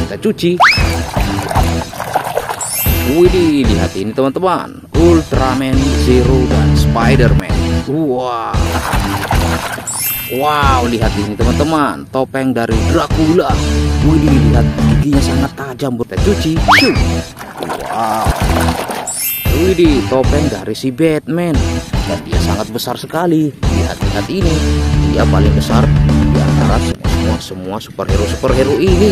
kita cuci. Widih, lihat ini teman-teman, Ultraman Zero dan Spider-Man. Wow, lihat ini teman-teman, topeng dari Dracula. Widih, lihat giginya sangat tajam. Kita cuci. Wow. Widih, topeng dari si Batman, dan dia sangat besar sekali. Lihat ini, dia paling besar di antara semua superhero ini.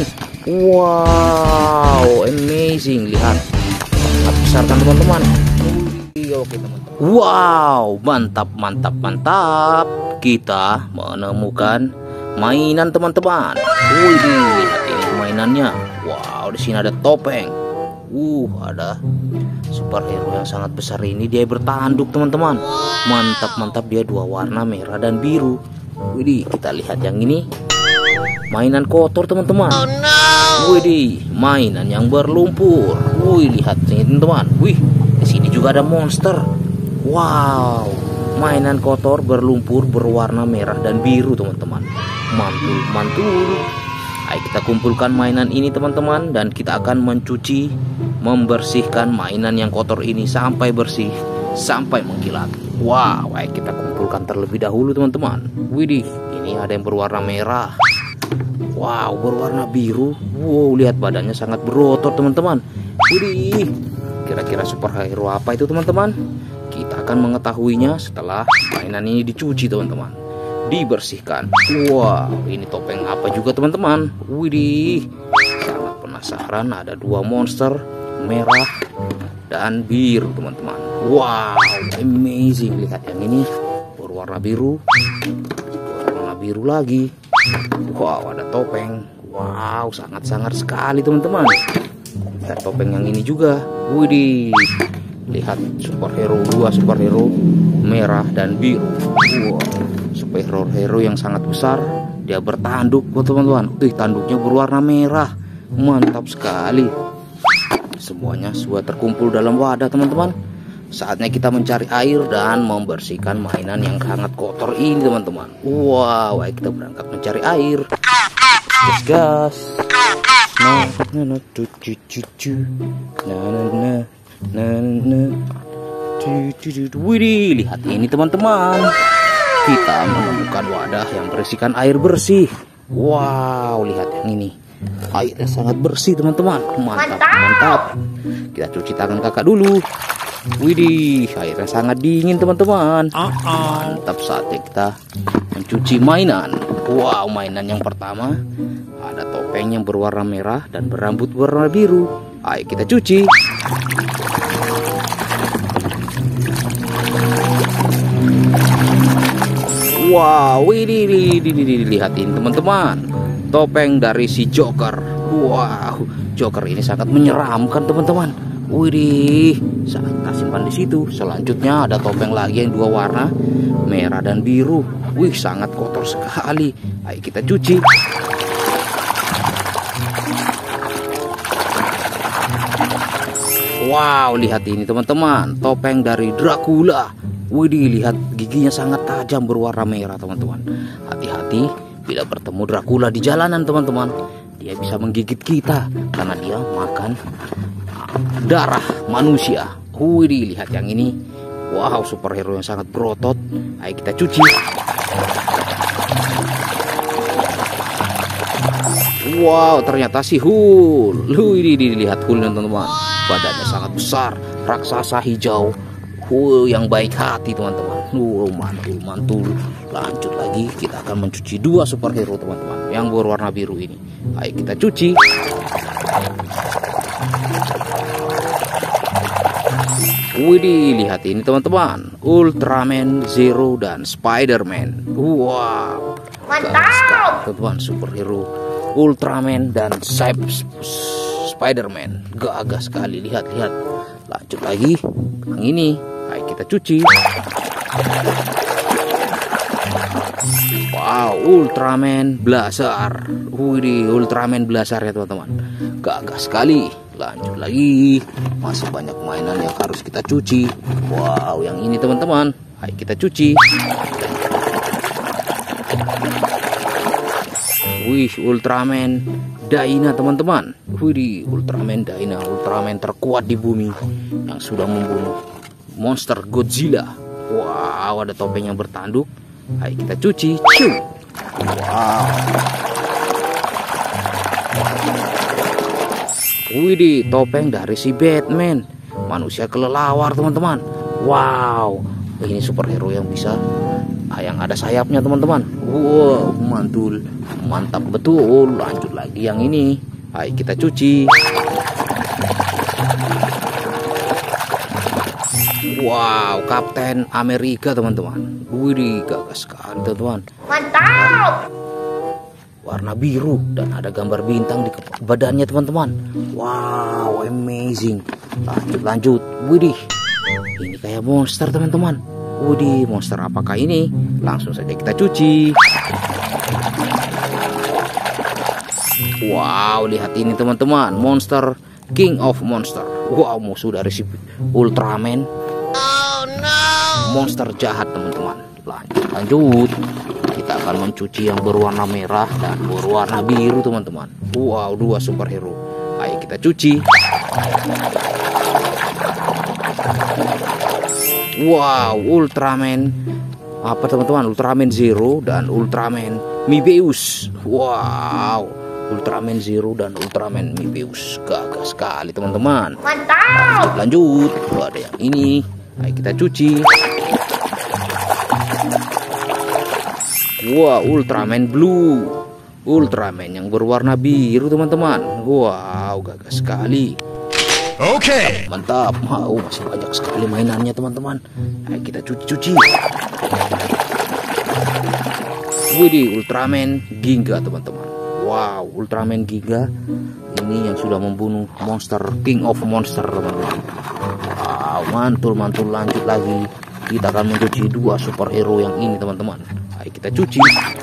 Wow, amazing. Lihat, sangat besar kan teman-teman. Oke teman-teman. Wow, mantap. Kita menemukan mainan teman-teman. Widih, lihat ini mainannya. Wow, di sini ada topeng. Ada superhero yang sangat besar ini, dia bertanduk teman-teman. Mantap, dia dua warna, merah dan biru. Widih, kita lihat yang ini. Mainan kotor teman-teman. Widih, mainan yang berlumpur. Lihat ini teman-teman. Di sini juga ada monster. Wow, mainan kotor berlumpur berwarna merah dan biru teman-teman. Mantul. Ayo kita kumpulkan mainan ini teman-teman, dan kita akan membersihkan mainan yang kotor ini sampai bersih, sampai mengkilat. Wow, ayo kita kumpulkan terlebih dahulu teman-teman. Widih, ini ada yang berwarna merah. Wow, berwarna biru. Lihat badannya sangat berotot teman-teman. Widih, kira-kira superhero apa itu teman-teman? Kita akan mengetahuinya setelah mainan ini dicuci teman-teman, dibersihkan. Wow, ini topeng apa juga teman-teman? Widih, sangat penasaran. Ada dua monster, merah dan biru teman-teman. Wow, amazing. Lihat yang ini berwarna biru, berwarna biru lagi. Wow, ada topeng. Wow, sangat sekali teman-teman. Lihat topeng yang ini juga. Widih, lihat dua superhero merah dan biru. Wow, superhero yang sangat besar, dia bertanduk teman-teman. Tanduknya berwarna merah. Mantap sekali. Semuanya sudah terkumpul dalam wadah teman-teman. Saatnya kita mencari air dan membersihkan mainan yang sangat kotor ini teman-teman. Wow, ayo kita berangkat mencari air. Gas. Widih, lihat ini teman-teman. Kita menemukan wadah yang berisikan air bersih. Wow, lihat yang ini. Airnya sangat bersih teman-teman. Mantap. Kita cuci tangan kakak dulu. Widih, airnya sangat dingin teman-teman. Mantap, saatnya kita mencuci mainan. Wow, mainan yang pertama ada topeng yang berwarna merah dan berambut warna biru. Ayo kita cuci. Wow, ini lihat ini teman-teman, topeng dari si Joker. Wow, Joker ini sangat menyeramkan teman-teman. Widih, kita simpan di situ. Selanjutnya ada topeng lagi yang dua warna, merah dan biru. Sangat kotor sekali. Ayo kita cuci. Wow, lihat ini teman-teman, topeng dari Dracula. Widih, lihat giginya sangat tajam berwarna merah teman-teman. Hati-hati bila bertemu Dracula di jalanan teman-teman. Dia bisa menggigit kita karena dia makan darah manusia. Widih, lihat yang ini. Wow, superhero yang sangat berotot. Ayo kita cuci. Wow, ternyata si Hulk. Widih, lihat Hulk teman-teman. Badannya sangat besar, raksasa hijau. Yang baik hati teman-teman. Mantul. Lanjut lagi, kita akan mencuci dua superhero teman-teman yang berwarna biru ini. Ayo kita cuci. Widih, lihat ini teman-teman, Ultraman Zero dan Spider-Man. Wow, mantap teman-teman, superhero Ultraman dan Spider-Man. Gagah sekali, lihat. Lanjut lagi, yang ini. Ayo kita cuci. Wow, Ultraman Blaster. Widih, Ultraman Blaster ya teman-teman. Gagah sekali. Lanjut lagi, masih banyak mainan yang harus kita cuci. Wow, yang ini teman-teman. Ayo kita cuci. Wih, Ultraman Dyna teman-teman. Wih, Ultraman Dyna, Ultraman terkuat di bumi yang sudah membunuh monster Godzilla. Wow, ada topeng yang bertanduk. Ayo kita cuci. Cium. Wow. Wih, topeng dari si Batman, manusia kelelawar teman-teman. Wow, ini superhero yang bisa yang ada sayapnya teman-teman. Wow, mantul, mantap betul. Lanjut lagi yang ini. Ayo kita cuci. Wow, Kapten Amerika teman-teman. Wih, gagah sekali teman-teman. Mantap. Warna biru dan ada gambar bintang di badannya teman-teman. Wow, amazing. Lanjut. Widih, ini kayak monster teman-teman. Widih, monster apakah ini? Langsung saja kita cuci. Wow, lihat ini teman-teman, monster King of Monster. Wow, musuh dari si Ultraman. Oh no. Monster jahat teman-teman. Lanjut. Kita akan mencuci yang berwarna merah dan berwarna biru teman-teman. Wow, dua superhero. Ayo kita cuci. Wow, Ultraman apa teman-teman? Ultraman Zero dan Ultraman Mebius. Wow, Ultraman Zero dan Ultraman Mebius. Gagah sekali teman-teman. Mantap. Lanjut. Ada yang ini. Ayo kita cuci. Wow, Ultraman Blue, Ultraman yang berwarna biru teman-teman. Wow, gagah sekali. Oke. Mantap. Wow, masih banyak sekali mainannya teman-teman. Ayo kita cuci. Widih, Ultraman Ginga teman-teman. Wow, Ultraman Ginga ini yang sudah membunuh monster King of Monster teman-teman. Wow, mantul. Lanjut lagi. Kita akan mencuci dua superhero yang ini teman-teman. Ayo kita cuci.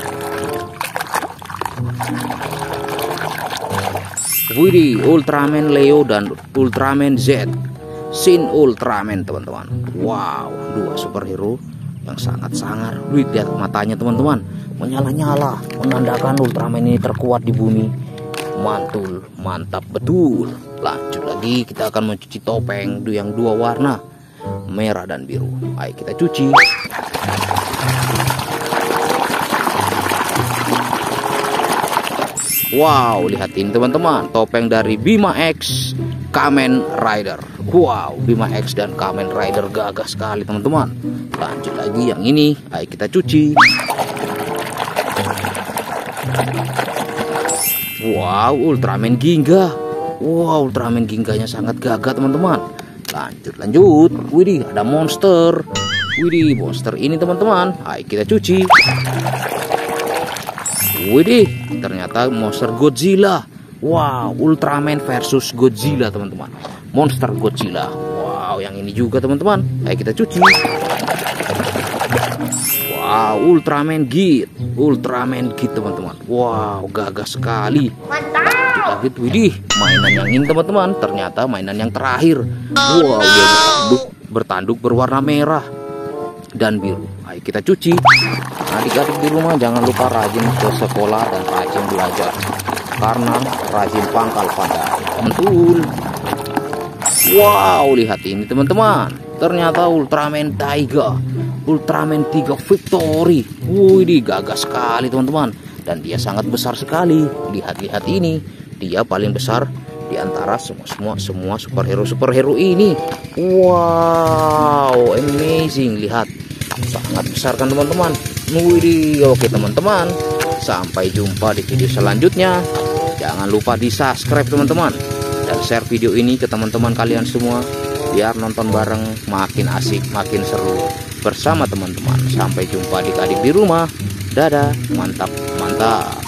Widih, Ultraman Leo dan Ultraman Z, Shin Ultraman teman-teman. Wow, dua superhero yang sangat sangar. Wih, lihat matanya teman-teman, menyala-nyala, menandakan Ultraman ini terkuat di bumi. Mantul, mantap betul. Lanjut lagi, kita akan mencuci topeng yang dua warna, merah dan biru. Ayo kita cuci. Wow, lihat ini teman-teman, topeng dari Bima X Kamen Rider. Wow, Bima X dan Kamen Rider gagah sekali teman-teman. Lanjut lagi yang ini. Ayo kita cuci. Wow, Ultraman Ginga. Wow, Ultraman Ginganya sangat gagah teman-teman. Lanjut. Widih, ada monster. Widih, monster ini teman-teman. Ayo kita cuci. Widih, ternyata monster Godzilla. Wow, Ultraman versus Godzilla teman-teman. Monster Godzilla. Wow, yang ini juga teman-teman. Ayo kita cuci. Wow, Ultraman Git. Ultraman Git teman-teman. Wow, gagah sekali. Mantap. Widih, mainan yang ini teman-teman. Ternyata mainan yang terakhir. Wow, dia bertanduk berwarna merah dan biru. Ayo kita cuci. Adik-adik di rumah jangan lupa rajin ke sekolah dan rajin belajar, karena rajin pangkal pandai. Betul. Wow, lihat ini teman-teman. Ternyata Ultraman Taiga, Ultraman 3 Victory. Wih, gagah sekali teman-teman. Dan dia sangat besar sekali. Lihat ini, dia paling besar di antara semua superhero ini. Wow, amazing. Lihat, sangat besar kan teman-teman. Wih, oke teman-teman, sampai jumpa di video selanjutnya. Jangan lupa di subscribe teman-teman, dan share video ini ke teman-teman kalian semua, biar nonton bareng makin asik, makin seru bersama teman-teman. Sampai jumpa adik-adik di rumah. Dadah, mantap.